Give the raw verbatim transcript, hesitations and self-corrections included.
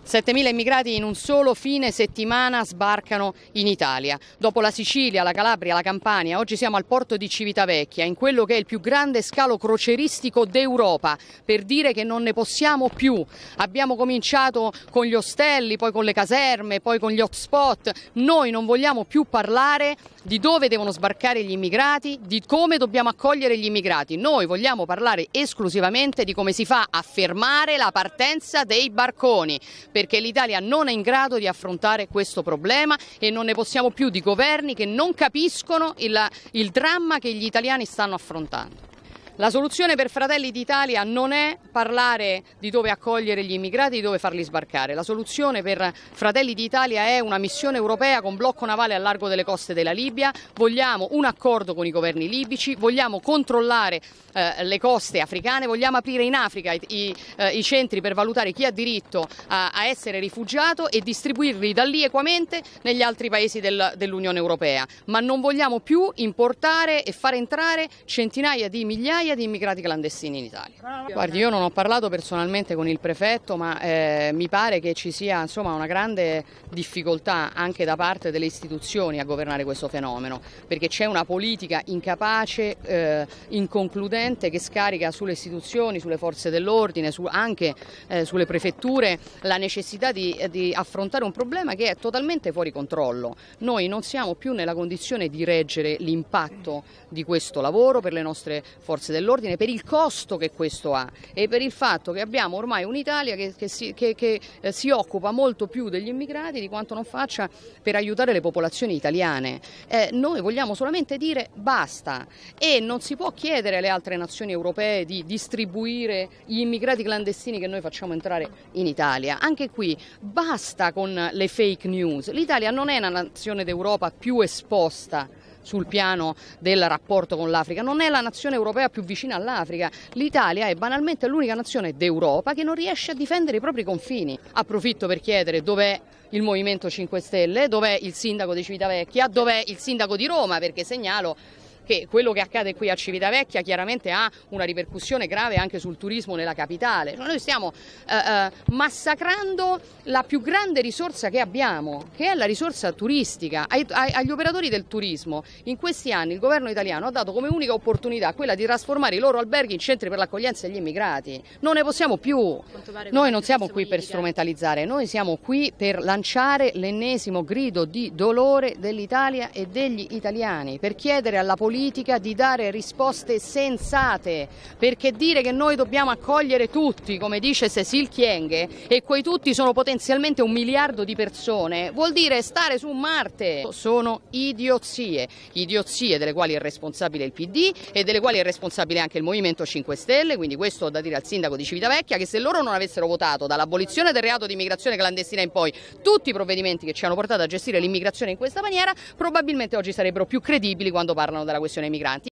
settemila immigrati in un solo fine settimana sbarcano in Italia. Dopo la Sicilia, la Calabria, la Campania, oggi siamo al porto di Civitavecchia, in quello che è il più grande scalo crocieristico d'Europa, per dire che non ne possiamo più. Abbiamo cominciato con gli ostelli, poi con le caserme, poi con gli hotspot. Noi non vogliamo più parlare di dove devono sbarcare gli immigrati, di come dobbiamo accogliere gli immigrati. Noi vogliamo parlare esclusivamente di come si fa a fermare la partenza dei barconi, perché l'Italia non è in grado di affrontare questo problema e non ne possiamo più di governi che non capiscono il, il dramma che gli italiani stanno affrontando. La soluzione per Fratelli d'Italia non è parlare di dove accogliere gli immigrati, di dove farli sbarcare. La soluzione per Fratelli d'Italia è una missione europea con blocco navale al largo delle coste della Libia. Vogliamo un accordo con i governi libici, vogliamo controllare eh, le coste africane, vogliamo aprire in Africa i, i, eh, i centri per valutare chi ha diritto a, a essere rifugiato e distribuirli da lì equamente negli altri paesi del, dell'Unione Europea. Ma non vogliamo più importare e far entrare centinaia di migliaia di immigrati clandestini in Italia. Guardi, io non ho parlato personalmente con il prefetto, ma eh, mi pare che ci sia insomma una grande difficoltà anche da parte delle istituzioni a governare questo fenomeno, perché c'è una politica incapace, eh, inconcludente, che scarica sulle istituzioni, sulle forze dell'ordine, su, anche eh, sulle prefetture la necessità di, di affrontare un problema che è totalmente fuori controllo. Noi non siamo più nella condizione di reggere l'impatto di questo lavoro per le nostre forze dell'ordine, per il costo che questo ha e per il fatto che abbiamo ormai un'Italia che, che, si, che, che eh, si occupa molto più degli immigrati di quanto non faccia per aiutare le popolazioni italiane. Eh, noi vogliamo solamente dire basta, e non si può chiedere alle altre nazioni europee di distribuire gli immigrati clandestini che noi facciamo entrare in Italia. Anche qui basta con le fake news. L'Italia non è una nazione d'Europa più esposta sul piano del rapporto con l'Africa, non è la nazione europea più vicina all'Africa. L'Italia è banalmente l'unica nazione d'Europa che non riesce a difendere i propri confini. Approfitto per chiedere dov'è il Movimento cinque Stelle, dov'è il sindaco di Civitavecchia, dov'è il sindaco di Roma, perché segnalo che quello che accade qui a Civitavecchia chiaramente ha una ripercussione grave anche sul turismo nella capitale. Noi stiamo eh, eh, massacrando la più grande risorsa che abbiamo, che è la risorsa turistica. Ai, ai, agli operatori del turismo in questi anni il governo italiano ha dato come unica opportunità quella di trasformare i loro alberghi in centri per l'accoglienza degli immigrati. Non ne possiamo più. Noi non siamo qui per strumentalizzare, noi siamo qui per lanciare l'ennesimo grido di dolore dell'Italia e degli italiani, per chiedere alla politica di dare risposte sensate, perché dire che noi dobbiamo accogliere tutti, come dice Cécile Kyenge, e quei tutti sono potenzialmente un miliardo di persone, vuol dire stare su Marte. Sono idiozie, idiozie delle quali è responsabile il P D e delle quali è responsabile anche il Movimento cinque Stelle, quindi questo ho da dire al sindaco di Civitavecchia, che se loro non avessero votato dall'abolizione del reato di immigrazione clandestina in poi tutti i provvedimenti che ci hanno portato a gestire l'immigrazione in questa maniera, probabilmente oggi sarebbero più credibili quando parlano della questione migranti.